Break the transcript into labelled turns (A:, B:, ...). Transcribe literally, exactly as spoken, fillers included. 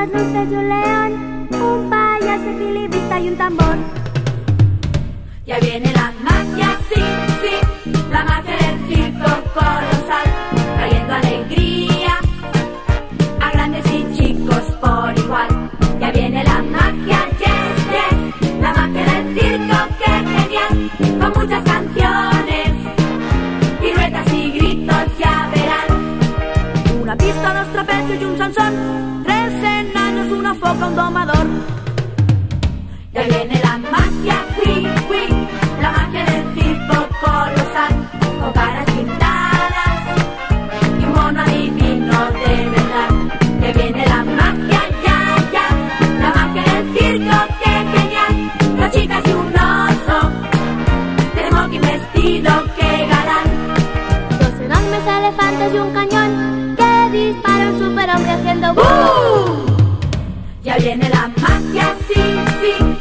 A: unas luces y un león, un payaso equilibrista y un tambor.
B: Ya viene la magia, sí, sí, la magia del circo colosal, trayendo alegría a grandes y chicos por igual. Ya viene la magia, yes, yes, la magia del circo, qué genial, con muchas canciones, piruetas y gritos, ya verán. Una pista, dos trapecios y un Sansón, tres enanos, una foca, un domador. Ya viene la magia, oui, oui, la magia del circo colosal, con caras pintadas y un mono adivino de verdad. Ya viene la magia, ya, ya, la magia del circo, qué genial, dos chicas y un oso, de smoking vestido, qué galán.
A: Dos enormes elefantes y un cañón que dispara un superhombre haciendo ¡bum!
B: Ya viene la magia, sí, sí,